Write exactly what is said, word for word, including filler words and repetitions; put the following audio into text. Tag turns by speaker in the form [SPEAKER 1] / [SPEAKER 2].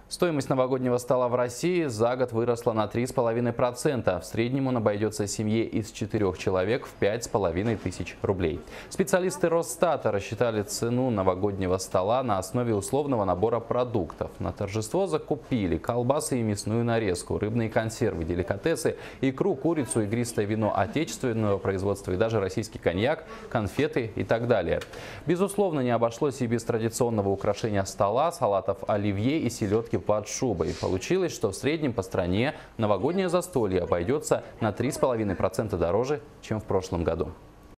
[SPEAKER 1] Стоимость новогоднего стола в России за год выросла на три с половиной процента. В среднем он обойдется семье из четырех человек в пять с половиной тысяч рублей. Специалисты Росстата рассчитали цену новогоднего стола на основе условного набора продуктов. На торжество закупили колбасы и мясную нарезку, рыбные консервы, деликатесы, икру, курицу, игристое вино отечественного производства и даже российский коньяк, конфеты и так далее. Безусловно, не обошлось и без традиционного украшения стола, салатов оливье и селедки под шубой. Получилось, что в среднем по стране новогоднее застолье обойдется на три с половиной процента дороже, чем в прошлом году.